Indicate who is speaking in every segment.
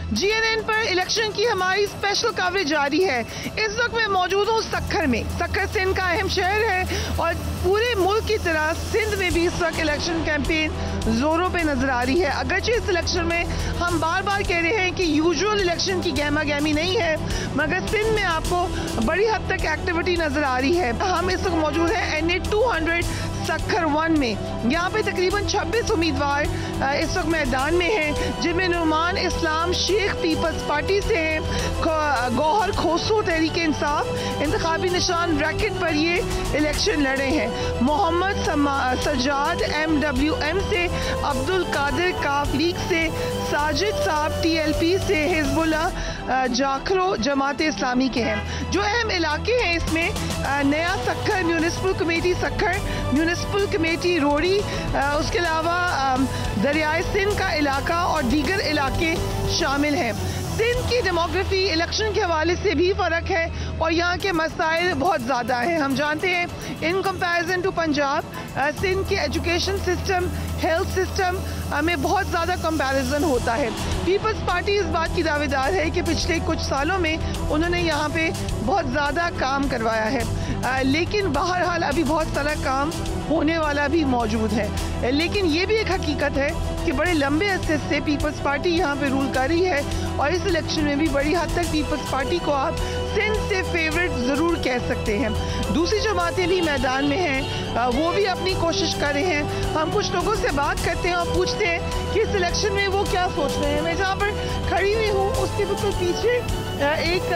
Speaker 1: GNN पर election की हमारी स्पेशल कवरेज जारी है। इस वक्त मैं मौजूद हूँ सक्खर में। सक्खर सिंध का अहम शहर है और पूरे मुल्क की तरह सिंध में भी इस वक्त इलेक्शन कैंपेन जोरों पे नजर आ रही है। अगरचे इस इलेक्शन में हम बार बार कह रहे हैं कि यूजुअल इलेक्शन की गहमा गहमी नहीं है, मगर सिंध में आपको बड़ी हद तक एक्टिविटी नजर आ रही है। हम इस वक्त मौजूद हैं NA 200 सक्खर 1 में। यहाँ पे तकरीबन 26 उम्मीदवार इस वक्त मैदान में हैं, जिनमें नुमान इस्लाम शेख पीपल्स पार्टी से हैं, गौहर खोसू तहरीक इंसाफ इंतखाबी निशान रैकेट पर ये इलेक्शन लड़े हैं। मोहम्मद सज्जाद MWM से, अब्दुल कादिर काफ लीग से, साजिद साहब TLP से, हिजबुल्लाह जाखरो जमात इस्लामी के हैं। जो अहम इलाके हैं इसमें नया Sukkur municipal committee Sukkur, municipal committee Rohri, उसके अलावा दरियाए सिंध का इलाका और दीगर इलाके शामिल हैं। सिंध की डेमोग्राफी इलेक्शन के हवाले से भी फ़र्क है और यहाँ के मसाइल बहुत ज़्यादा हैं। हम जानते हैं in comparison to Punjab Sindh के एजुकेशन सिस्टम, हेल्थ सिस्टम में बहुत ज़्यादा कंपैरिजन होता है। पीपल्स पार्टी इस बात की दावेदार है कि पिछले कुछ सालों में उन्होंने यहाँ पे बहुत ज़्यादा काम करवाया है, लेकिन बहरहाल अभी बहुत सारा काम होने वाला भी मौजूद है। लेकिन ये भी एक हकीकत है कि बड़े लंबे अरसे से पीपल्स पार्टी यहाँ पे रूल कर रही है और इस इलेक्शन में भी बड़ी हद तक पीपल्स पार्टी को आप सिंध से फेवरेट ज़रूर कह सकते हैं। दूसरी जमातें भी मैदान में हैं, वो भी अपनी कोशिश कर रहे हैं। हम कुछ लोगों से बात करते हैं और पूछते हैं कि इस इलेक्शन में वो क्या सोच रहे हैं। मैं जहाँ पर खड़ी हुई हूँ उसके बिल्कुल पीछे एक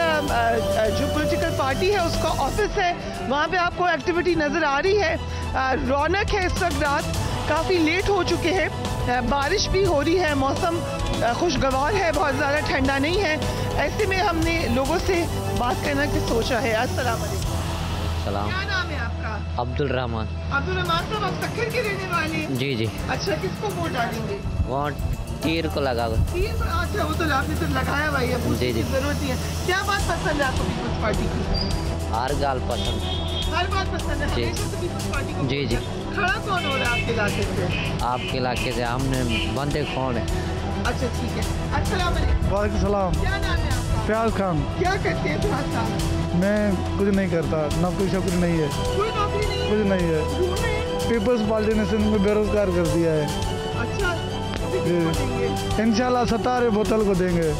Speaker 1: जो पॉलिटिकल पार्टी है उसका ऑफिस है, वहाँ पे आपको एक्टिविटी नज़र आ रही है। रौनक है इस वक्त, रात काफ़ी लेट हो चुके हैं, बारिश भी हो रही है, मौसम खुशगवार है, बहुत ज़्यादा ठंडा नहीं है। ऐसे में हमने लोगों से बात करना की सोचा है। अस्सलाम वालेकुम।
Speaker 2: सलाम।
Speaker 1: क्या नाम है आपका?
Speaker 2: अब्दुल रहमान।
Speaker 1: अब्दुल रहमान साहब, आप सक्खर के रहने वाले हैं?
Speaker 2: जी जी।
Speaker 1: अच्छा, किसको वोट डालेंगे?
Speaker 2: वहाँ तीर को लगा हुआ।
Speaker 1: तीर? अच्छा, वो तो आपने तो लगाया भाई है,
Speaker 2: जी जी।
Speaker 1: जरूरत नहीं है। क्या बात पसंद है आपको पीपल्स पार्टी की?
Speaker 2: हर गाल पसंद।
Speaker 1: हर बात पसंद है?
Speaker 2: जी।
Speaker 1: हमेशा से पीपल्स पार्टी को?
Speaker 2: जी जी।
Speaker 1: खड़ा कौन हो रहा है आपके इलाके से?
Speaker 2: आपके इलाके से हमने बंदे कौन है?
Speaker 1: अच्छा ठीक है। अस्सलाम वालेकुम।
Speaker 3: वालेकुम सलाम।
Speaker 1: क्या नाम है आपका?
Speaker 3: फयाज खान।
Speaker 1: क्या करते हैं थोड़ा सा?
Speaker 3: मैं कुछ नहीं करता, नौकरी शौकरी नहीं है,
Speaker 1: कोई नौकरी नहीं है?
Speaker 3: कुछ नहीं है।
Speaker 1: ढूंढ रहे हैं?
Speaker 3: पीपल्स पार्टी ने सिंध में बेरोजगार कर दिया है।
Speaker 1: अच्छा, अभी किसको देंगे?
Speaker 3: इंशाल्लाह सतारे बोतल को देंगे।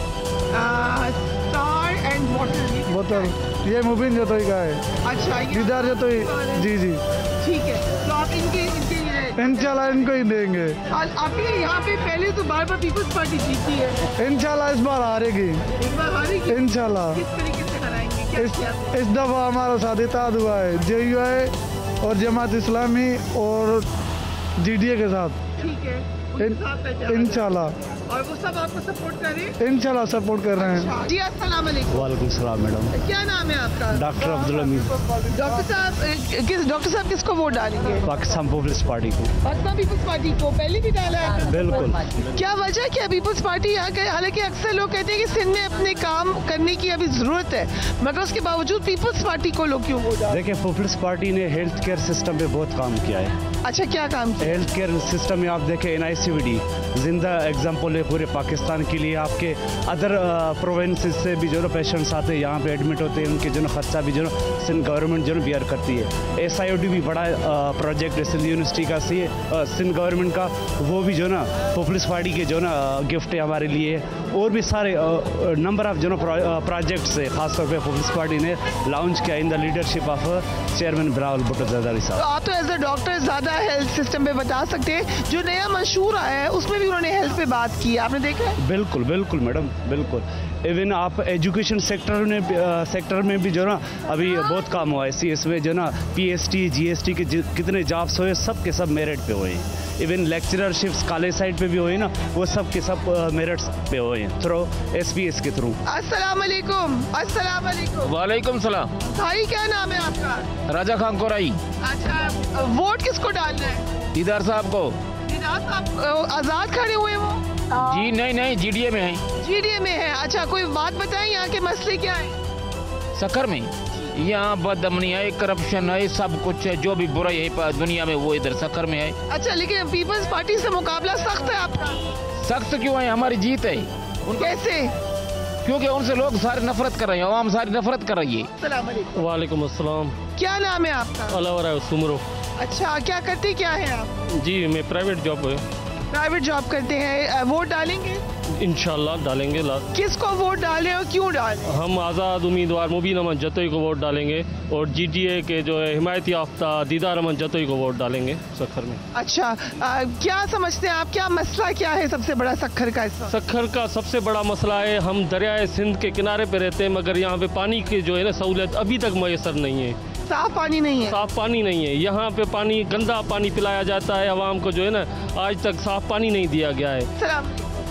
Speaker 1: Star and bottle.
Speaker 3: बोतल ये मुबीन जतोई का है।
Speaker 1: अच्छा, ये
Speaker 3: दीदार जतोई। जी जी।
Speaker 1: ठीक है, तो आप इनके
Speaker 3: इंशाल्लाह इनको ही देंगे।
Speaker 1: आपके यहाँ पे पहले तो बार बार पीपल्स पार्टी जीती है,
Speaker 3: इंशाल्लाह इस बार हारेगी।
Speaker 1: इस बार हारेगी
Speaker 3: इंशाल्लाह।
Speaker 1: किस तरीके से हराएंगे? क्या किया?
Speaker 3: इस दफा हमारा साथ इत्तेहाद हुआ है JUI और जमात इस्लामी और GDA के साथ।
Speaker 1: ठीक है, उनके साथ है क्या?
Speaker 3: इंशाल्लाह।
Speaker 1: और वो सब आपको सपोर्ट कर रहे हैं?
Speaker 3: इंशाल्लाह सपोर्ट कर रहे हैं।
Speaker 1: जी अस्सलाम वालेकुम।
Speaker 3: वालेकुम सलाम मैडम।
Speaker 1: क्या नाम है आपका?
Speaker 3: डॉक्टर अब्दुल हमीद।
Speaker 1: डॉक्टर साहब किसको वोट डालेंगे?
Speaker 3: पाकिस्तान पीपल्स पार्टी को।
Speaker 1: पाकिस्तान पीपल्स पार्टी को पहले भी डाला है?
Speaker 3: बिल्कुल।
Speaker 1: क्या वजह क्या पीपल्स पार्टी यहाँ के? हालांकि अक्सर लोग कहते हैं कि सिंध में अपने काम करने की अभी जरूरत है, मगर उसके बावजूद पीपल्स पार्टी को लोग क्यों वोट डालते?
Speaker 3: देखिए, पीपल्स पार्टी ने हेल्थ केयर सिस्टम पे बहुत काम किया है।
Speaker 1: अच्छा, क्या काम किया?
Speaker 3: हेल्थ केयर सिस्टम में आप देखें NICVD जिंदा एग्जाम्पल है पूरे पाकिस्तान के लिए। आपके अदर प्रोविंसेस से भी जो ना पेशेंट्स आते हैं यहाँ पे एडमिट होते हैं, उनके जो ना खर्चा भी जो ना सिंध गवर्नमेंट जो ना बियर करती है। SIOD भी बड़ा प्रोजेक्ट है सिंध यूनिवर्सिटी का, सिंध गवर्नमेंट का, वो भी जो ना पीपल्स पार्टी के जो ना गिफ्ट है हमारे लिए। और भी सारे नंबर ऑफ जो ना प्रोजेक्ट्स है खासतौर पर पीपल्स पार्टी ने लॉन्च किया in the leadership of chairman Bilawal Bhutto Zardari साहब।
Speaker 1: तो आप तो एज अ डॉक्टर ज़्यादा हेल्थ सिस्टम पे बता सकते हैं, जो नया मंशूर आया है उसमें भी उन्होंने हेल्थ पे बात की है, आपने देखा है?
Speaker 3: बिल्कुल बिल्कुल मैडम, बिल्कुल। इवन आप एजुकेशन सेक्टर में भी जो ना अभी बहुत काम हुआ है। CS में जो ना PST GST के कितने जॉब्स हुए, सब के सब मेरिट पे हुए हैं। इवन लेक्चरशिप्स कॉलेज साइड पे भी हुए ना, वो सब के सब मेरिट्स पे हुए हैं थ्रू SPS के थ्रू।
Speaker 1: अस्सलाम वालेकुम। अस्सलाम वालेकुम।
Speaker 4: वालेकुम सलाम।
Speaker 1: भाई क्या नाम है आपका?
Speaker 4: राजा खान कोराई।
Speaker 1: अच्छा, वोट किसको डालना है?
Speaker 4: दीदार साहब को।
Speaker 1: दीदार साहब आजाद खड़े हुए वो?
Speaker 4: जी नहीं, GDA में है।
Speaker 1: GDA में है। अच्छा, कोई बात बताएं यहाँ के मसले क्या है?
Speaker 4: सक्खर में यहाँ बदअमनी है, करप्शन है, सब कुछ है, जो भी बुराई है दुनिया में वो इधर सक्खर में है।
Speaker 1: अच्छा, लेकिन पीपल्स पार्टी से मुकाबला सख्त है आपका?
Speaker 4: सख्त क्यों है? हमारी जीत है।
Speaker 1: कैसे?
Speaker 4: क्योंकि उनसे लोग सारे नफरत कर रहे हैं, आवाम सारी नफरत कर रही है।
Speaker 1: अस्सलाम वालेकुम।
Speaker 5: वालेकुम अस्सलाम।
Speaker 1: क्या नाम है आपका?
Speaker 5: अलावरा सुमरो।
Speaker 1: अच्छा, क्या करते क्या हैं आप?
Speaker 5: जी मैं प्राइवेट जॉब है।
Speaker 1: प्राइवेट जॉब करते हैं। वोट डालेंगे?
Speaker 5: इंशाल्लाह डालेंगे।
Speaker 1: किसको वोट डालें और क्यों डालें?
Speaker 5: हम आज़ाद उम्मीदवार मुबीन अहमद जतोई को वोट डालेंगे और GDA के जो है हिमायत याफ्ता दीदार अहमद जतोई को वोट डालेंगे सक्खर में।
Speaker 1: अच्छा, क्या समझते हैं आप, क्या मसला क्या है सबसे बड़ा सक्खर का?
Speaker 5: सक्खर का सबसे बड़ा मसला है हम दरियाए सिंध के किनारे पे रहते हैं, मगर यहाँ पे पानी की जो है ना सहूलियत अभी तक मैसर नहीं है।
Speaker 1: साफ पानी नहीं है?
Speaker 5: साफ पानी नहीं है। यहाँ पे पानी गंदा पानी पिलाया जाता है आवाम को, जो है ना आज तक साफ पानी नहीं दिया गया है।
Speaker 1: सलाम।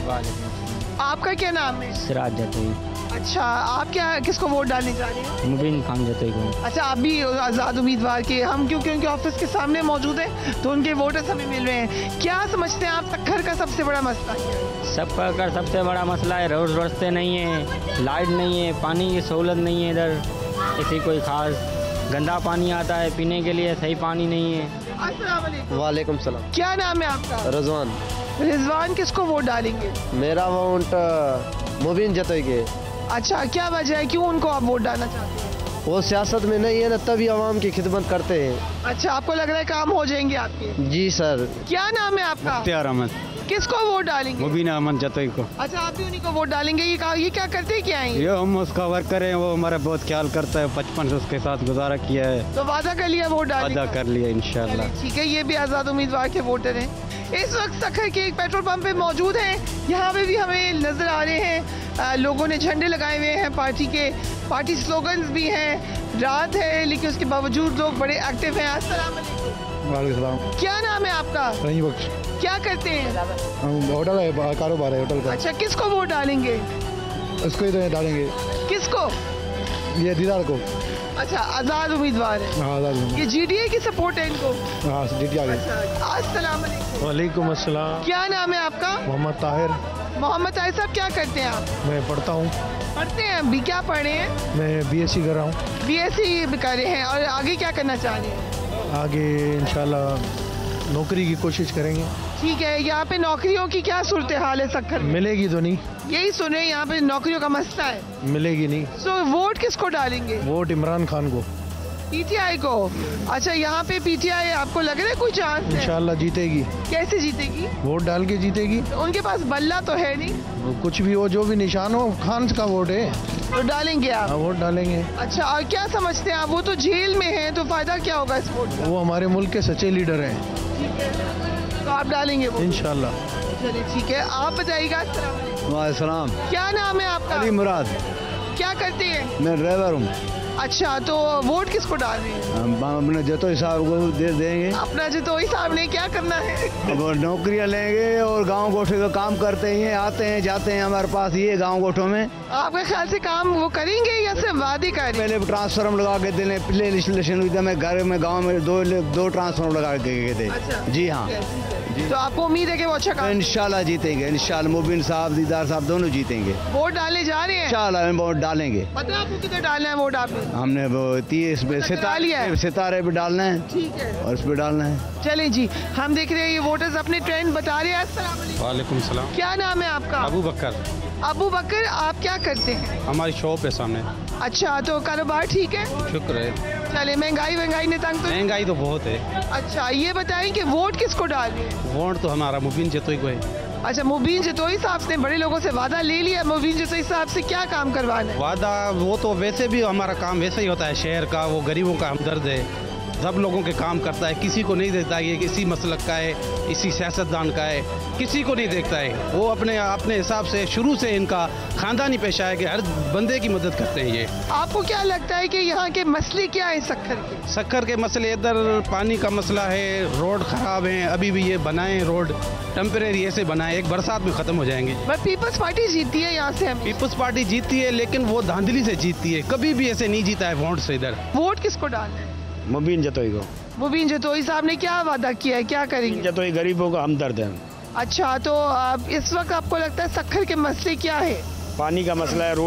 Speaker 1: आपका क्या नाम है?
Speaker 2: सिराज जतोई।
Speaker 1: अच्छा, आप क्या किसको वोट डालने जा रहे हैं?
Speaker 2: मुबीन खान जतोई को।
Speaker 1: अच्छा, आप भी आज़ाद उम्मीदवार के। हम क्योंकि उनके ऑफिस के सामने मौजूद हैं तो उनके वोटर्स हमें मिल रहे हैं। क्या समझते हैं आप सक्खर का सबसे बड़ा मसला?
Speaker 2: सक्खर का सबसे बड़ा मसला है रोड रास्ते नहीं है, लाइट नहीं है, पानी की सहूलत नहीं है, इधर ऐसी कोई खास गंदा पानी आता है पीने के लिए, सही पानी नहीं है।
Speaker 1: अस्सलाम वालेकुम।
Speaker 6: वालेकुम सलाम।
Speaker 1: क्या नाम है आपका?
Speaker 6: रजवान।
Speaker 1: रिजवान, किसको वोट डालेंगे?
Speaker 6: मेरा वोट मुबीन जतोई के।
Speaker 1: अच्छा, क्या वजह है, क्यों उनको आप वोट डालना चाहते हैं?
Speaker 6: वो सियासत में नहीं है ना, तभी आवाम की खिदमत करते हैं।
Speaker 1: अच्छा, आपको लग रहा है काम हो जाएंगे आपके?
Speaker 6: जी सर।
Speaker 1: क्या नाम है आपका?
Speaker 3: मुख्तियार अहमद।
Speaker 1: किसको वोट डालेंगे?
Speaker 3: मुबीन अहमद जतोई को।
Speaker 1: अच्छा, आप भी उन्हीं को वोट डालेंगे। ये क्या करते क्या है?
Speaker 3: ये हम उसका वर्कर हैं, वो हमारा बहुत ख्याल करता है, 55 से उसके साथ गुजारा किया है।
Speaker 1: तो वादा कर लिया वोट डालने
Speaker 3: वादा
Speaker 1: का?
Speaker 3: कर लिया इंशाल्लाह।
Speaker 1: चलिए, ठीक है। ये भी आज़ाद उम्मीदवार के वोटर हैं। इस वक्त सक्खर के एक पेट्रोल पंप पे मौजूद हैं। यहाँ पे भी हमें नजर आ रहे हैं लोगों ने झंडे लगाए हुए हैं पार्टी स्लोगन्स भी हैं। रात है लेकिन उसके बावजूद लोग बड़े एक्टिव हैं। अस्सलाम वालेकुम।
Speaker 7: वालेकुम सलाम।
Speaker 1: क्या नाम है आपका?
Speaker 7: रही बख्श।
Speaker 1: क्या करते हैं?
Speaker 7: होटल है, कारोबार है होटल का।
Speaker 1: अच्छा, किसको वोट डालेंगे?
Speaker 7: इसको ही तो डालेंगे।
Speaker 1: किसको?
Speaker 7: ये दीदार को।
Speaker 1: अच्छा, आज़ाद उम्मीदवार है।
Speaker 7: हाँ आज़ाद।
Speaker 1: ये GDA की सपोर्ट है इनको?
Speaker 7: हाँ जीत आ गए।
Speaker 1: अस्सलाम वालेकुम।
Speaker 5: वालेकुम अस्सलाम।
Speaker 1: क्या नाम है आपका?
Speaker 7: मोहम्मद ताहिर।
Speaker 1: मोहम्मद ताहिर साहब, क्या करते हैं आप?
Speaker 7: मैं पढ़ता हूँ।
Speaker 1: पढ़ते हैं अभी? क्या पढ़ रहे हैं?
Speaker 7: मैं BSc कर रहा हूँ।
Speaker 1: BSc कर रहे हैं। और आगे क्या करना चाह रहे हैं?
Speaker 7: आगे इंशाल्लाह नौकरी की कोशिश करेंगे।
Speaker 1: ठीक है। यहाँ पे नौकरियों की क्या सूरत हाल है सक्खर में?
Speaker 7: मिलेगी तो नहीं।
Speaker 1: यही सुन रहे हैं, यहाँ पे नौकरियों का मसला है।
Speaker 7: मिलेगी नहीं।
Speaker 1: सो वोट किसको डालेंगे?
Speaker 7: वोट इमरान खान को।
Speaker 1: PTI को? अच्छा, यहाँ पे PTI आपको लग रहा है कोई चांस है?
Speaker 7: इंशाल्लाह जीतेगी।
Speaker 1: कैसे जीतेगी?
Speaker 7: वोट डाल के जीतेगी।
Speaker 1: उनके पास बल्ला तो है नहीं।
Speaker 7: वो कुछ भी हो, जो भी निशान हो, खान का वोट है।
Speaker 1: तो डालेंगे आप?
Speaker 7: हाँ वोट डालेंगे।
Speaker 1: अच्छा, और क्या समझते हैं आप, वो तो जेल में है तो फायदा क्या होगा इस वोट का?
Speaker 7: वो हमारे मुल्क के सच्चे लीडर हैं।
Speaker 1: ठीक है, तो आप डालेंगे वो?
Speaker 7: इंशाल्लाह।
Speaker 1: चलिए, ठीक है। आप बताइएगा। अस्सलाम वालेकुम।
Speaker 3: वालेकुम।
Speaker 1: क्या नाम है आपका?
Speaker 3: अली मुराद।
Speaker 1: क्या करते हैं?
Speaker 3: मैं ड्राइवर हूँ।
Speaker 1: अच्छा, तो वोट किसको डाल रहे हैं?
Speaker 3: हम अपने जतोई साहब को दे देंगे।
Speaker 1: अपना जतोई साहब ने क्या करना है?
Speaker 3: अब नौकरियां लेंगे और गांव गोठे का काम करते हैं, आते हैं जाते हैं हमारे पास ये गांव गोठों में।
Speaker 1: आपके ख्याल से काम वो करेंगे या सिर्फ वादे करेंगे?
Speaker 3: पहले ट्रांसफार्मर लगा के देने, पिछले इलेक्शन हुई थी, मैं घर में गांव में दो ट्रांसफार्मर लगा के गए थे।
Speaker 1: अच्छा,
Speaker 3: जी हाँ।
Speaker 1: तो आपको उम्मीद है कि वो अच्छा काम?
Speaker 3: इंशाल्लाह जीतेंगे, इंशाल्लाह मुबीन साहब दीदार साहब दोनों जीतेंगे।
Speaker 1: वोट डालने जा रहे हैं?
Speaker 3: इंशाल्लाह हम वोट डालेंगे।
Speaker 1: पता है आपको किधर डालना है वोट आपने?
Speaker 3: हमने वो 30 में
Speaker 1: करा लिया है?
Speaker 3: सितारे पे डालना है।
Speaker 1: ठीक है,
Speaker 3: और इस पे डालना है।
Speaker 1: चले जी, हम देख रहे हैं ये वोटर्स अपने ट्रेंड बता रहे हैं। अस्सलाम वालेकुम।
Speaker 5: वालेकुम सलाम।
Speaker 1: क्या नाम है आपका?
Speaker 5: अबू बकर।
Speaker 1: अबू बकर, आप क्या करते हैं?
Speaker 5: हमारी शॉप है सामने।
Speaker 1: अच्छा, तो कारोबार ठीक है?
Speaker 5: शुक्र है।
Speaker 1: चले, महंगाई ने तंग तो?
Speaker 5: महंगाई तो बहुत है।
Speaker 1: अच्छा, ये बताएं कि वोट किसको डाल रहे हैं?
Speaker 5: वोट तो हमारा मुबीन जतोई को है।
Speaker 1: अच्छा, मुबीन जतोई साहब ने बड़े लोगों से वादा ले लिया। मुबीन जतोई साहब से क्या काम करवाना है?
Speaker 5: वादा वो तो वैसे भी हमारा काम वैसे ही होता है, शहर का, वो गरीबों का हमदर्द है, सब लोगों के काम करता है, किसी को नहीं देखता ये किसी मसलक का है, इसी सियासतदान का है, किसी को नहीं देखता है। वो अपने हिसाब से शुरू से इनका खानदानी पेशा है कि हर बंदे की मदद करते हैं ये।
Speaker 1: आपको क्या लगता है कि यहाँ के मसले क्या है सक्खर के?
Speaker 5: सक्खर के मसले इधर पानी का मसला है, रोड खराब हैं, अभी भी ये बनाए रोड टेम्परेरी ऐसे बनाए, एक बरसात में खत्म हो जाएंगे।
Speaker 1: बट पीपल्स पार्टी जीतती है यहाँ से। हमें
Speaker 5: पीपल्स पार्टी जीतती है लेकिन वो धांधली से जीतती है, कभी भी ऐसे नहीं जीता है वोट से। इधर
Speaker 1: वोट किसको डालना है?
Speaker 3: मुबीन जतोई को।
Speaker 1: मुबीन जतोई साहब ने क्या वादा किया है, क्या करेंगे?
Speaker 3: जतोई गरीबों का हमदर्द है।
Speaker 1: अच्छा, तो इस वक्त आपको लगता है सक्खर के मसले क्या है?
Speaker 3: पानी का मसला है,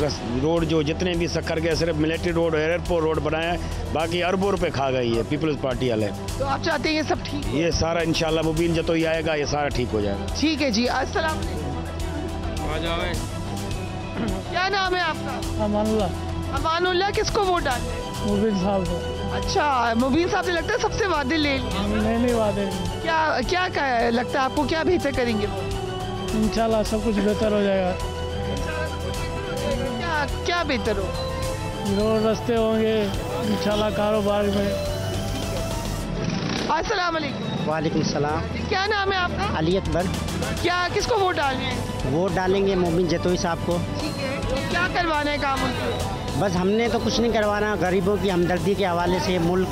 Speaker 3: रोड जो जितने भी सक्खर के सिर्फ मिलिट्री रोड एयरपोर्ट रोड बनाया है, बाकी अरबों रुपए खा गई है पीपल्स पार्टी वाले।
Speaker 1: तो आप चाहते हैं ये सब ठीक?
Speaker 3: ये सारा इंशाल्लाह मुबीन जतोई आएगा, ये सारा ठीक हो जाएगा।
Speaker 1: ठीक है जी। अस्सलाम वालेकुम। क्या नाम है आपका?
Speaker 7: अमानुल्लाह।
Speaker 1: अमानुल्लाह, किसको वोट डालते हैं?
Speaker 7: मुबीन साहब को।
Speaker 1: अच्छा, मुबीन साहब से लगता है सबसे वादे ले लिए।
Speaker 7: नहीं वादे।
Speaker 1: क्या लगता है आपको, क्या बेहतर करेंगे वो?
Speaker 7: इंशाल्लाह सब कुछ बेहतर हो जाएगा।
Speaker 1: क्या बेहतर हो?
Speaker 7: रोड रास्ते होंगे इंशाल्लाह, कारोबार में।
Speaker 1: अस्सलाम वालेकुम।
Speaker 6: वालेकुम सलाम।
Speaker 1: क्या नाम है आपका?
Speaker 6: अली अकबर।
Speaker 1: किसको वोट डालने हैं?
Speaker 6: वोट डालेंगे मोमिन जतोई साहब को।
Speaker 1: ठीक है, क्या करवाना है काम उनको?
Speaker 6: बस हमने तो कुछ नहीं करवाना, गरीबों की हमदर्दी के हवाले से मुल्क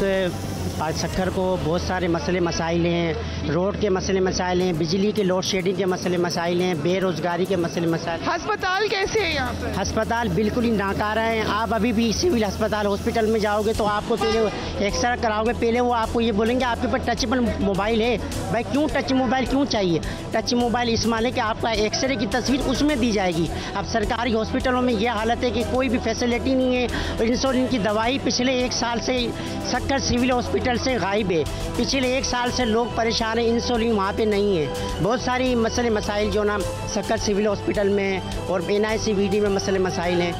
Speaker 6: सक्खर को बहुत सारे मसले मसाइल हैं, रोड के मसले मसाइल हैं, बिजली के लोड शेडिंग के मसले मसाइल हैं, बेरोजगारी के मसले मसाइल।
Speaker 1: अस्पताल कैसे है यहाँ पे?
Speaker 6: अस्पताल बिल्कुल ही नाकारा है। आप अभी भी सिविल अस्पताल हॉस्पिटल में जाओगे तो आपको पहले एक्सरे कराओगे, पहले वो आपको ये बोलेंगे आपके पास टचेबल मोबाइल है। भाई क्यों टच मोबाइल क्यों चाहिए? टच मोबाइल इस्तेमाल है कि आपका एक्सरे की तस्वीर उसमें दी जाएगी। अब सरकारी हॉस्पिटलों में यह हालत है कि कोई भी फैसिलिटी नहीं है। और इंसुलिन की दवाई पिछले 1 साल से सक्खर सिविल हॉस्पिटल से गायब है। पिछले 1 साल से लोग परेशान हैं, इंसुलिन वहाँ पे नहीं है। बहुत सारी मसले मसाइल जो ना सक्खर सिविल हॉस्पिटल में और NICVD में मसले मसाइल हैं।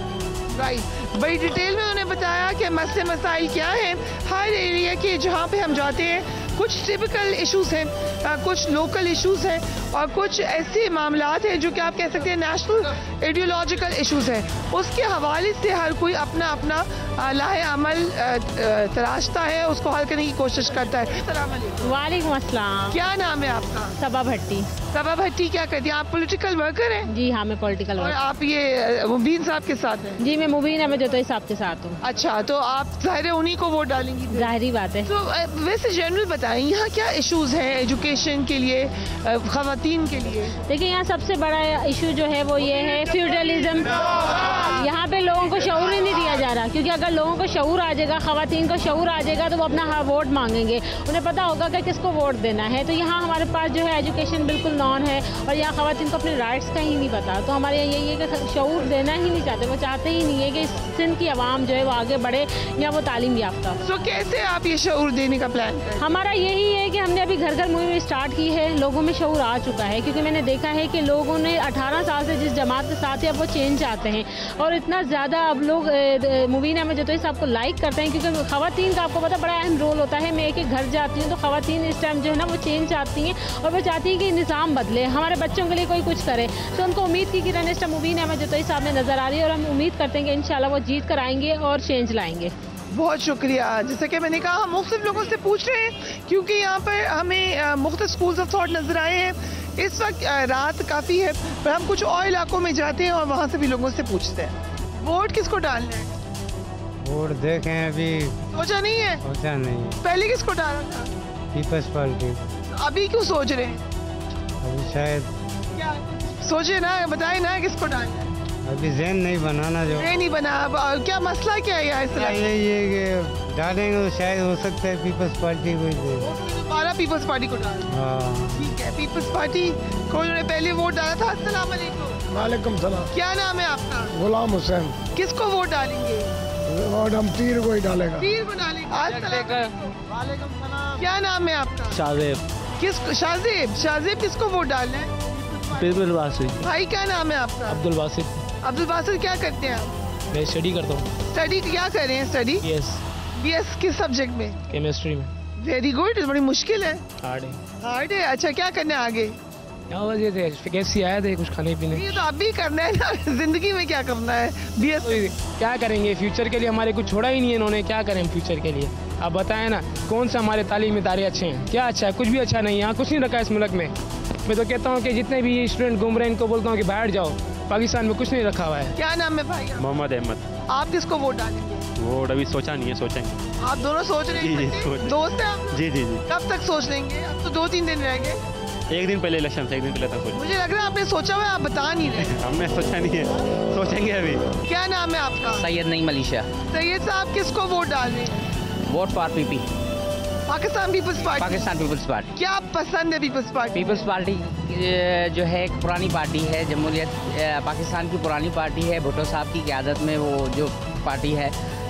Speaker 1: राइट, बड़ी डिटेल में उन्होंने बताया कि मसले मसाइल क्या हैं। हर एरिया के जहाँ पे हम जाते हैं कुछ टिपिकल इश्यूज हैं, कुछ लोकल इश्यूज हैं और कुछ ऐसे मामलात हैं जो कि आप कह सकते हैं नेशनल आइडियोलॉजिकल इश्यूज हैं। उसके हवाले से हर कोई अपना अपना लाहे अमल तराशता है, उसको हल करने की कोशिश करता है।
Speaker 8: वालेकुम अस्सलाम।
Speaker 1: क्या नाम है आपका?
Speaker 8: सबा भट्टी।
Speaker 1: सबा भट्टी, क्या करती हैं आप? पॉलिटिकल वर्कर हैं?
Speaker 8: जी हाँ, मैं पॉलिटिकल
Speaker 1: और
Speaker 8: वर्कर।
Speaker 1: आप ये मुबीन साहब के साथ हैं?
Speaker 8: जी, मैं मुबीन अहमद जतोई साहब के साथ हूँ।
Speaker 1: अच्छा, तो आप जाहिर है उन्हीं को वोट डालेंगी?
Speaker 8: जाहिर बात है।
Speaker 1: तो वैसे जनरल बताएं यहाँ क्या इश्यूज हैं एजुकेशन के लिए, खवातीन के लिए?
Speaker 8: देखिए, यहाँ सबसे बड़ा इशू जो है वो ये है फ्यूडलिज्म। यहाँ पे लोगों को शऊर ही नहीं दिया जा रहा, क्योंकि अगर लोगों को शऊर आ जाएगा, खवातीन को शऊर आ जाएगा तो वो अपना वोट मांगेंगे, उन्हें पता होगा कि किसको वोट देना है। तो यहाँ हमारे पास जो है एजुकेशन बिल्कुल नॉन है और यहाँ खवातीन को अपने राइट्स का ही नहीं पता। तो हमारे यहाँ यही है कि शऊर देना ही नहीं चाहते, वो चाहते ही नहीं है कि सिंध की आवाम जो है वो आगे बढ़े या वो तालीम याफ्ता हो।
Speaker 1: तो कैसे आप ये शऊर देने का प्लान करें?
Speaker 8: हमारा यही है कि हमने अभी घर घर मुहिम स्टार्ट की है, लोगों में शऊर आ चुका है, क्योंकि मैंने देखा है कि लोगों ने 18 साल से जिस जमात के साथ है अब वो चेंज चाहते हैं और इतना ज़्यादा अब लोग मुबीन अहमद जतोई साहब को लाइक करते हैं, क्योंकि खवातीन का आपको पता बड़ा अहम रोल होता है। मैं एक घर जाती हूँ तो खवातीन इस टाइम जो है ना वो चेंज चाहती हैं और वो चाहती हैं कि निज़ाम बदले, हमारे बच्चों के लिए कोई कुछ करे। तो उनको उम्मीद की किरण इस टाइम मुबीन अहमद जतोई साहब में नज़र आ रही है और हम उम्मीद करते हैं कि इंशाल्लाह वो जीत कर आएंगे और चेंज लाएंगे।
Speaker 1: बहुत शुक्रिया। जैसे कि मैंने कहा, हम मुख्तलिफ लोगों से पूछ रहे हैं क्योंकि यहाँ पर हमें मुख्तलिफ स्कूल्स ऑफ थॉट नज़र आए हैं। इस वक्त रात काफ़ी है पर हम कुछ और इलाकों में जाते हैं और वहाँ से भी लोगों से पूछते हैं वोट किसको डालना है।
Speaker 9: वोट देखें, अभी
Speaker 1: सोचा नहीं है?
Speaker 9: सोचा नहीं।
Speaker 1: पहले किसको डाला था?
Speaker 9: पीपल्स पार्टी।
Speaker 1: अभी क्यों सोच रहे हैं?
Speaker 9: अभी शायद
Speaker 1: क्या सोचे ना, बताए ना किसको डालना है।
Speaker 9: अभी ज़हन नहीं बनाना, जो
Speaker 1: ये नहीं बना। क्या मसला क्या है यहाँ? इस तरह
Speaker 9: यही है कि डालेंगे तो शायद हो सकता है पीपल्स पार्टी को ही दे।
Speaker 1: दोबारा पीपल्स पार्टी को डाल।
Speaker 9: हाँ
Speaker 1: ठीक है, पीपल्स पार्टी को उन्होंने पहले वोट डाला था। अस्सलाम वालेकुम।
Speaker 7: वालेकुम सलाम।
Speaker 1: क्या नाम है आपका?
Speaker 7: गुलाम हुसैन।
Speaker 1: किसको वोट डालेंगे?
Speaker 7: वोट हम तीर को ही डालेगा।
Speaker 1: तीर को डालेंगे। वालेकुम सलाम। क्या नाम है आपका?
Speaker 3: शाहजेब।
Speaker 1: शाहजेब किसको वोट डालना है?
Speaker 3: बिल्कुल बासित।
Speaker 1: भाई क्या नाम है आपका?
Speaker 3: अब्दुल बासित।
Speaker 1: अब्दुल बासित, क्या करते हैं आप?
Speaker 3: मैं स्टडी करता हूँ।
Speaker 1: स्टडी क्या कर रहे हैं? स्टडी BS किस सब्जेक्ट में?
Speaker 3: केमिस्ट्री में।
Speaker 1: Very good. बड़ी मुश्किल है।
Speaker 3: हार्ड
Speaker 1: है। अच्छा, क्या करना है आगे?
Speaker 3: यहाँ वजह थे कैसी आए थे कुछ खाने पीने।
Speaker 1: ये तो अभी करना है ना, जिंदगी में क्या करना है? BS
Speaker 3: क्या करेंगे फ्यूचर के लिए? हमारे कुछ छोड़ा ही नहीं है इन्होंने, क्या करें फ्यूचर के लिए? आप बताएं ना, कौन सा हमारे तालीमी इदारे अच्छे हैं? क्या अच्छा है? कुछ भी अच्छा नहीं है। यहाँ कुछ नहीं रखा है इस मुल्क में। मैं तो कहता हूँ कि जितने भी स्टूडेंट घूम रहे हैं इनको बोलता हूँ कि बैठ जाओ, पाकिस्तान में कुछ नहीं रखा हुआ है।
Speaker 1: क्या नाम है भाई?
Speaker 10: मोहम्मद अहमद।
Speaker 1: आप किसको वोट डालेंगे?
Speaker 10: वोट अभी सोचा नहीं है, सोचेंगे।
Speaker 1: आप दोनों सोच रहे हैं?
Speaker 10: जी,
Speaker 1: दोस्त हैं आप?
Speaker 10: जी।
Speaker 1: कब तक सोच लेंगे? अब तो 2-3 दिन रह गए।
Speaker 10: एक दिन पहले इलेक्शन से, एक दिन पहले तक सोच।
Speaker 1: मुझे लग रहा है आपने सोचा हुआ है, आप बता नहीं रहे।
Speaker 10: हमने सोचा नहीं है, सोचेंगे अभी।
Speaker 1: क्या नाम है आपका?
Speaker 11: सैयद नईम मलीशा।
Speaker 1: सैयद साहब, किसको वोट डाल रहे हैं?
Speaker 11: Vote for PP,
Speaker 1: Pakistan Peoples Party.
Speaker 11: Pakistan Peoples Party.
Speaker 1: क्या पसंद है पीपल्स पार्टी?
Speaker 11: पीपल्स पार्टी जो है एक पुरानी पार्टी है, जमहूरियत पाकिस्तान की पुरानी पार्टी है। भुट्टो साहब की क़यादत में वो जो पार्टी है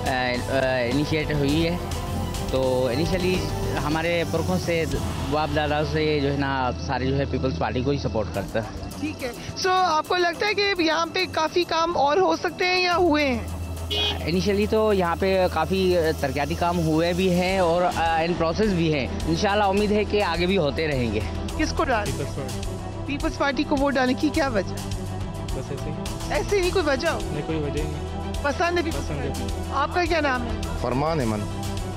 Speaker 11: इनिशिएट हुई है। तो इनिशियली हमारे पुरखों से, बाप दादा से जो है ना, सारे जो है पीपल्स पार्टी को ही सपोर्ट करता है।
Speaker 1: ठीक है। सो आपको लगता है कि यहाँ पे काफी काम और हो सकते हैं या हुए हैं?
Speaker 11: इनिशियली तो यहाँ पे काफ़ी तरक्याती काम हुए भी हैं और इन प्रोसेस भी हैं। इंशाल्लाह उम्मीद है कि आगे भी होते रहेंगे।
Speaker 1: किसको डालें? पीपल्स पार्टी को वोट डालने की क्या वजह?
Speaker 10: बस ऐसे
Speaker 1: ऐसे नहीं कोई वजह हो?
Speaker 10: नहीं, कोई वजह नहीं।
Speaker 1: पसंद है पीपल्स पार्टी। आपका क्या नाम है?
Speaker 12: फरमान अहमद।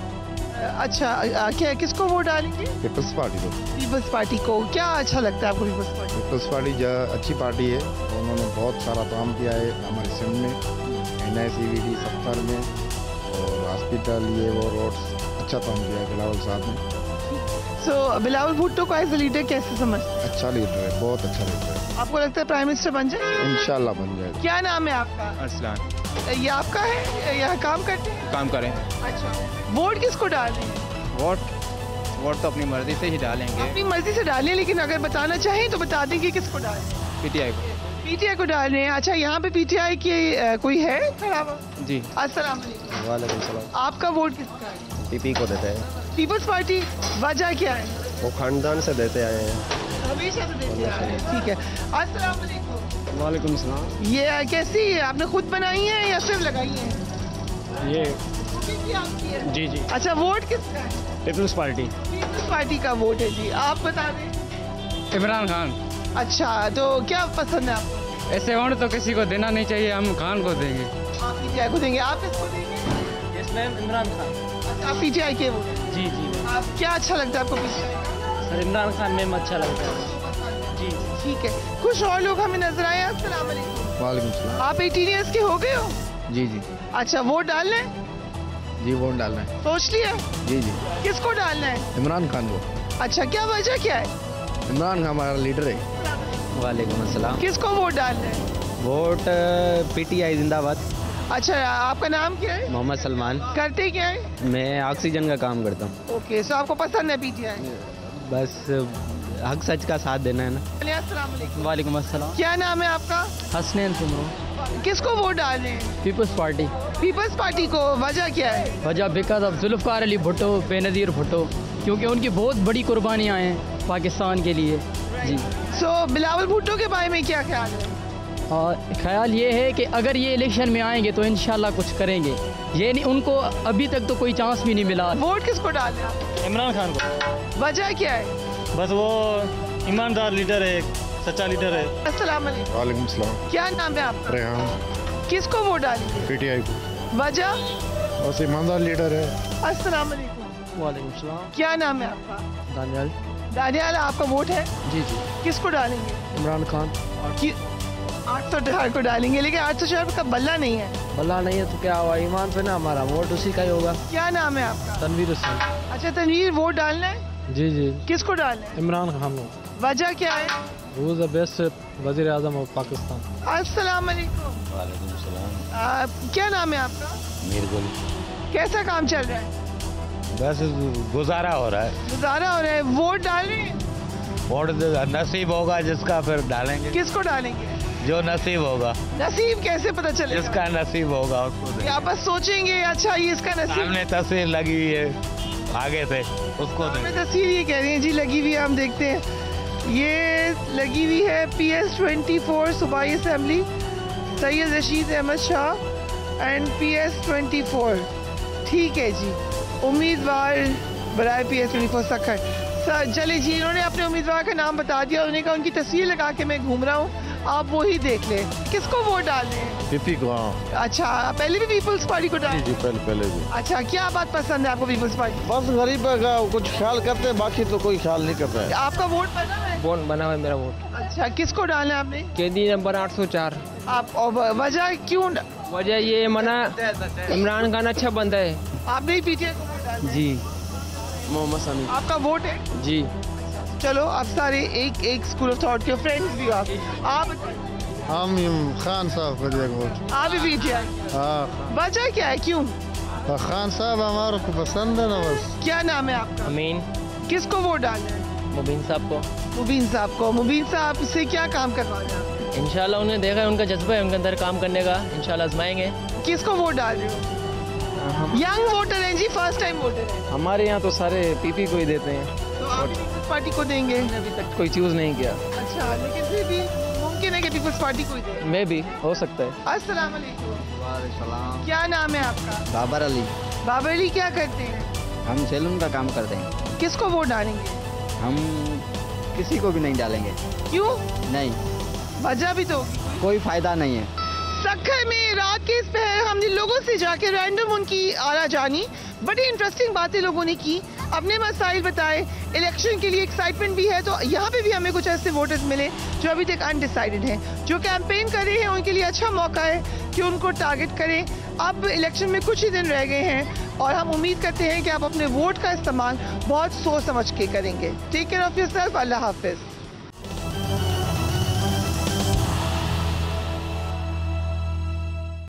Speaker 1: अच्छा, क्या किसको वोट डालेंगे?
Speaker 12: पीपल्स पार्टी को।
Speaker 1: पीपल्स पार्टी को क्या अच्छा लगता है आपको? पीपल्स पार्टी
Speaker 12: अच्छी पार्टी है। उन्होंने बहुत सारा काम किया है हमारे सिंध में, NICVD सफ्तर में, और हॉस्पिटल ये वो रोड्स अच्छा काम किया है बिलावल साहब ने।
Speaker 1: सो बिलावल भुट्टो को एज ए लीडर कैसे समझते हैं?
Speaker 12: अच्छा लीडर है, बहुत अच्छा लीडर है।
Speaker 1: आपको लगता है प्राइम मिनिस्टर बन जाए?
Speaker 12: इंशाल्लाह बन जाएगा।
Speaker 1: क्या नाम है आपका?
Speaker 10: अरसलान।
Speaker 1: ये आपका है? यहाँ काम करते हैं?
Speaker 10: काम करें।
Speaker 1: अच्छा, वोट किसको डाल रहे हैं?
Speaker 10: वोट तो अपनी मर्जी से ही डालेंगे।
Speaker 1: अपनी मर्जी से डालें, लेकिन अगर बताना चाहें तो बता दें कि किसको डालें।
Speaker 10: PTI को।
Speaker 1: PTI को डाल रहे हैं। अच्छा, यहाँ पे PTI की कोई है खड़ा हुआ?
Speaker 10: जी।
Speaker 1: अस्सलाम वालेकुम।
Speaker 12: वालेकुम सलाम।
Speaker 1: आपका वोट किसका है?
Speaker 12: PP को देते हैं।
Speaker 1: पीपल्स पार्टी, वजह क्या है?
Speaker 12: वो खानदान से देते आए हैं,
Speaker 1: हमेशा से देते आ रहे हैं। ठीक है। अस्सलाम वालेकुम।
Speaker 10: वालेकुम सलाम।
Speaker 1: ये कैसी है? आपने खुद बनाई है या सिर्फ लगाई है?
Speaker 10: ये
Speaker 1: आपकी है?
Speaker 10: जी जी।
Speaker 1: अच्छा, वोट किसका है?
Speaker 10: पीपल्स पार्टी।
Speaker 1: पीपल्स पार्टी का वोट है जी। आप बता दें।
Speaker 10: इमरान खान।
Speaker 1: अच्छा, तो क्या पसंद है आपको?
Speaker 10: ऐसे वोट तो किसी को देना नहीं चाहिए, हम खान को देंगे।
Speaker 1: आप PTI को देंगे? आप किसको देंगे?
Speaker 10: Yes ma'am, Imran Khan.
Speaker 1: अच्छा, आप PTI के वोट?
Speaker 10: जी जी।
Speaker 1: आप क्या अच्छा लगता है आपको PTI?
Speaker 10: Sir Imran Khan ma'am अच्छा लगता है। जी
Speaker 1: ठीक है। कुछ और लोग हमें नजर आए। अस्सलाम वालेकुम।
Speaker 12: वालेकुम सलाम।
Speaker 1: आप 18 ईयर्स के हो गए हो?
Speaker 12: जी जी।
Speaker 1: अच्छा, वोट डालना है?
Speaker 12: जी वोट डालना है।
Speaker 1: सोच लिया?
Speaker 12: जी जी।
Speaker 1: किसको डालना है?
Speaker 12: इमरान खान को।
Speaker 1: अच्छा, क्या वजह क्या है?
Speaker 12: इमरान खान हमारा लीडर है।
Speaker 11: वालेकुम अस्सलाम।
Speaker 1: किसको वोट डालना है?
Speaker 11: वोट PTI जिंदाबाद।
Speaker 1: अच्छा, आपका नाम क्या है?
Speaker 11: मोहम्मद सलमान।
Speaker 1: करते क्या है?
Speaker 11: मैं ऑक्सीजन का काम करता हूँ।
Speaker 1: ओके, सो आपको पसंद है PTI?
Speaker 11: बस हक सच का साथ देना है ना।
Speaker 1: अस्सलाम वालेकुम।
Speaker 10: वालेकुम अस्सलाम।
Speaker 1: क्या नाम है आपका?
Speaker 10: हसनैन सुमरो।
Speaker 1: किसको वोट डाल रहे हैं?
Speaker 10: पीपल्स पार्टी।
Speaker 1: पीपल्स पार्टी को, वजह क्या है?
Speaker 10: वजह बिकॉज ऑफ जुल्फ़िकार अली भुट्टो, बेनज़ीर भुट्टो, क्योंकि उनकी बहुत बड़ी कुर्बानियाँ हैं पाकिस्तान के लिए। जी।
Speaker 1: सो बिलावल भुट्टो के बारे में क्या ख्याल है?
Speaker 10: और ख्याल ये है कि अगर ये इलेक्शन में आएंगे तो इंशाल्लाह कुछ करेंगे। ये नहीं, उनको अभी तक तो कोई चांस भी नहीं मिला।
Speaker 1: वोट किसको डाल रहे हैं?
Speaker 10: इमरान खान को।
Speaker 1: वजह क्या है?
Speaker 10: बस वो ईमानदार लीडर है, सच्चा लीडर है।
Speaker 1: अस्सलाम वालेकुम।
Speaker 12: वालेकुम सलाम।
Speaker 1: क्या नाम है आपका?
Speaker 12: रेहान।
Speaker 1: किसको वोट डालेंगे?
Speaker 12: PTI को।
Speaker 1: वजह?
Speaker 12: बस ईमानदार लीडर है।
Speaker 1: अस्सलाम वालेकुम।
Speaker 10: वालेकुम सलाम।
Speaker 1: क्या नाम है आपका?
Speaker 10: दानियाल।
Speaker 1: दानियाल, आपका वोट है?
Speaker 10: जी जी।
Speaker 1: किसको डालेंगे?
Speaker 10: इमरान खान।
Speaker 1: 800 को डालेंगे, लेकिन 800 का बल्ला नहीं है।
Speaker 10: बल्ला नहीं है तो क्या हुआ, ईमान पे ना हमारा वोट उसी का ही होगा।
Speaker 1: क्या नाम है आपका?
Speaker 10: तनवीर हुसैन।
Speaker 1: अच्छा, तनवीर, वोट डालना है?
Speaker 10: जी जी।
Speaker 1: किसको डालना है?
Speaker 10: इमरान खान।
Speaker 1: वजह क्या है?
Speaker 10: वो द बेस्ट वजीर आजम ऑफ पाकिस्तान।
Speaker 1: अस्सलाम वालेकुम।
Speaker 11: वालेकुम सलाम।
Speaker 1: क्या नाम है आपका?
Speaker 11: मीरगुल।
Speaker 1: कैसा काम चल रहा है?
Speaker 4: बस गुजारा हो रहा है।
Speaker 1: गुजारा हो रहा है। वोट डाल रहे हैं?
Speaker 4: वोट नसीब होगा जिसका, फिर डालेंगे।
Speaker 1: किसको डालेंगे?
Speaker 4: जो नसीब होगा।
Speaker 1: नसीब कैसे पता चलेगा?
Speaker 4: जिसका नसीब होगा उसको।
Speaker 1: या बस सोचेंगे अच्छा ये इसका नसीब?
Speaker 4: सामने तस्वीर लगी हुई है आगे से, उसको
Speaker 1: सामने तस्वीर ये कह रही है जी, लगी हुई है। हम देखते हैं, ये लगी हुई है PS24 सूबाई assembly, Syed Rashid Ahmed Shah and PS24। ठीक है जी, उम्मीदवार बराए PS24 सखर। चले जी, इन्होंने अपने उम्मीदवार का नाम बता दिया। उन्होंने कहा उनकी तस्वीर लगा के मैं घूम रहा हूँ, आप वो ही देख लें। किसको वोट डाल रहे हैं?
Speaker 12: PP को। हाँ।
Speaker 1: अच्छा, पहले भी पीपल्स पार्टी को डाल?
Speaker 12: जी पहले भी।
Speaker 1: अच्छा, क्या बात पसंद है आपको पीपल्स पार्टी?
Speaker 12: बस गरीब का कुछ ख्याल करते हैं, बाकी तो कोई ख्याल नहीं करता है।
Speaker 1: आपका वोट बना है?
Speaker 10: वोट बना हुआ है मेरा वोट।
Speaker 1: अच्छा, किसको डालना है आपने?
Speaker 10: कैदी नंबर 804।
Speaker 1: आप वजह क्यों?
Speaker 10: वजह ये मना, इमरान खान अच्छा बंदा है।
Speaker 1: आपने ही PTI को वोट डाला?
Speaker 10: जी। मोहम्मद समी।
Speaker 1: आपका वोट है?
Speaker 10: जी।
Speaker 1: चलो, आप सारे एक स्कूल ऑफ थॉट के फ्रेंड्स भी हो आप
Speaker 12: हम खान साहब को देंगे वोट।
Speaker 1: आप भी PTI?
Speaker 12: हाँ।
Speaker 1: वजह क्या है, क्यों?
Speaker 12: खान साहब हमारे को पसंद है ना बस।
Speaker 1: क्या नाम है आपका?
Speaker 10: अमीन।
Speaker 1: किसको वोट डालना है?
Speaker 10: मुबीन साहब को।
Speaker 1: मुबीन साहब को। मुबीन साहब से क्या काम करवाना है?
Speaker 10: इंशाल्लाह उन्हें देखा है, उनका जज्बा है उनके अंदर काम करने का, इंशाल्लाह आजमाएंगे।
Speaker 1: किसको वोट डाल रहे हो? यंग वोटर हैं जी, फर्स्ट टाइम वोटर हैं।
Speaker 10: हमारे यहाँ तो सारे PP को ही देते हैं।
Speaker 1: तो आप पीपल्स पार्टी को देंगे?
Speaker 10: अभी तक कोई चूज नहीं किया।
Speaker 1: अच्छा, लेकिन फिर भी मुमकिन है कि पीपल्स पार्टी को ही दे?
Speaker 10: मे भी हो सकता है।
Speaker 1: अस्सलाम वालेकुम। क्या नाम है आपका?
Speaker 13: बाबर अली।
Speaker 1: बाबर अली क्या करते हैं?
Speaker 13: हम सैलून का काम करते हैं।
Speaker 1: किसको वोट डालेंगे?
Speaker 13: हम किसी को भी नहीं डालेंगे।
Speaker 1: क्यों?
Speaker 13: नहीं,
Speaker 1: वजह भी तो
Speaker 13: कोई फायदा नहीं है।
Speaker 1: सक्खर में रात के इस पहर हमने लोगों से जाके रैंडम उनकी आरा जानी, बड़ी इंटरेस्टिंग बातें लोगों ने की, अपने मसाइल बताए, इलेक्शन के लिए एक्साइटमेंट भी है। तो यहाँ पे भी हमें कुछ ऐसे वोटर्स मिले जो अभी तक अनडिसाइडेड हैं, जो कैंपेन कर रहे हैं। उनके लिए अच्छा मौका है कि उनको टारगेट करें। अब इलेक्शन में कुछ ही दिन रह गए हैं और हम उम्मीद करते हैं कि आप अपने वोट का इस्तेमाल बहुत सोच समझ के करेंगे। Take care of yourself. Allah Hafiz.